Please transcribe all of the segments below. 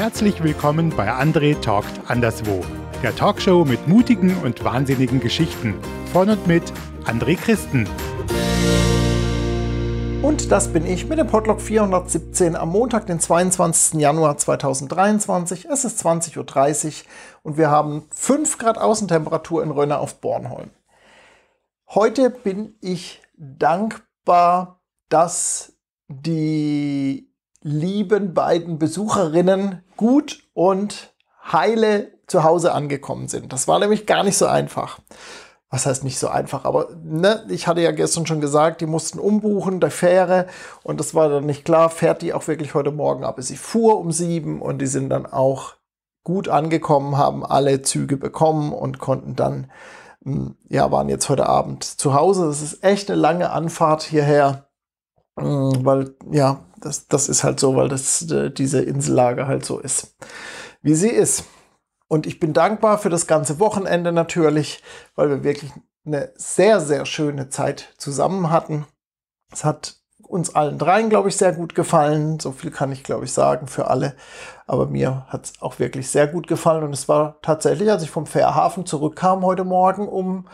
Herzlich willkommen bei André talkt anderswo, der Talkshow mit mutigen und wahnsinnigen Geschichten. Von und mit André Christen. Und das bin ich mit dem Podlog 417 am Montag, den 22. Januar 2023. Es ist 20:30 Uhr und wir haben 5 Grad Außentemperatur in Rönne auf Bornholm. Heute bin ich dankbar, dass die lieben beiden Besucherinnen gut und heile zu Hause angekommen sind. Das war nämlich gar nicht so einfach. Was heißt nicht so einfach, aber ich hatte ja gestern schon gesagt, die mussten umbuchen, der Fähre, und das war dann nicht klar, fährt die auch wirklich heute Morgen ab. Sie fuhr um 7 und die sind dann auch gut angekommen, haben alle Züge bekommen und konnten dann, waren jetzt heute Abend zu Hause. Das ist echt eine lange Anfahrt hierher, weil, das ist halt so, weil diese Insellage halt so ist, wie sie ist. Und ich bin dankbar für das ganze Wochenende natürlich, weil wir wirklich eine sehr, sehr schöne Zeit zusammen hatten. Es hat uns allen dreien, glaube ich, sehr gut gefallen. So viel kann ich, glaube ich, sagen für alle. Aber mir hat es auch wirklich sehr gut gefallen. Und es war tatsächlich, als ich vom Fährhafen zurückkam heute Morgen um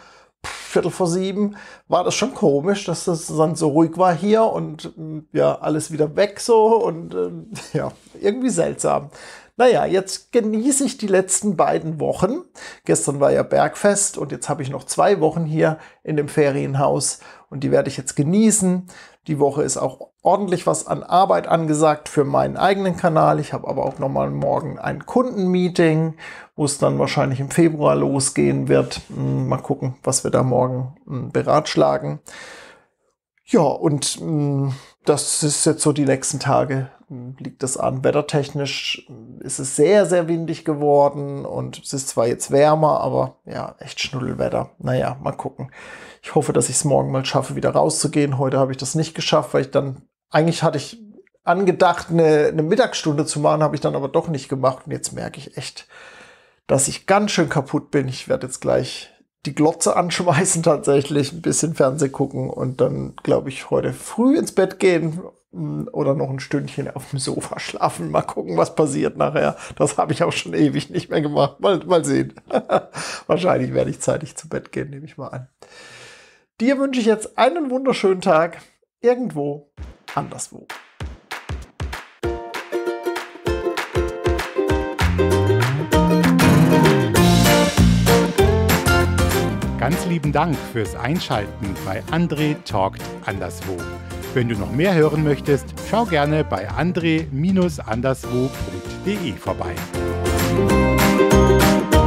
6:45, war das schon komisch, dass das dann so ruhig war hier und alles wieder weg so und irgendwie seltsam. Naja, jetzt genieße ich die letzten beiden Wochen. Gestern war ja Bergfest und jetzt habe ich noch 2 Wochen hier in dem Ferienhaus und die werde ich jetzt genießen. Die Woche ist auch ordentlich was an Arbeit angesagt für meinen eigenen Kanal. Ich habe aber auch nochmal morgen ein Kundenmeeting, wo es dann wahrscheinlich im Februar losgehen wird. Mal gucken, was wir da morgen beratschlagen. Ja, und das ist jetzt so die nächsten Tage, liegt das an. Wettertechnisch ist es sehr, sehr windig geworden und es ist zwar jetzt wärmer, aber ja, echt Schnuddelwetter. Naja, mal gucken. Ich hoffe, dass ich es morgen mal schaffe, wieder rauszugehen. Heute habe ich das nicht geschafft, weil eigentlich hatte ich angedacht, eine Mittagsstunde zu machen, habe ich dann aber doch nicht gemacht. Und jetzt merke ich echt, dass ich ganz schön kaputt bin. Ich werde jetzt gleich die Glotze anschmeißen tatsächlich, ein bisschen Fernsehen gucken und dann, glaube ich, heute früh ins Bett gehen oder noch ein Stündchen auf dem Sofa schlafen. Mal gucken, was passiert nachher. Das habe ich auch schon ewig nicht mehr gemacht. Mal sehen. Wahrscheinlich werde ich zeitig zu Bett gehen, nehme ich mal an. Dir wünsche ich jetzt einen wunderschönen Tag irgendwo anderswo. Ganz lieben Dank fürs Einschalten bei André talkt anderswo. Wenn du noch mehr hören möchtest, schau gerne bei andre-anderswo.de vorbei.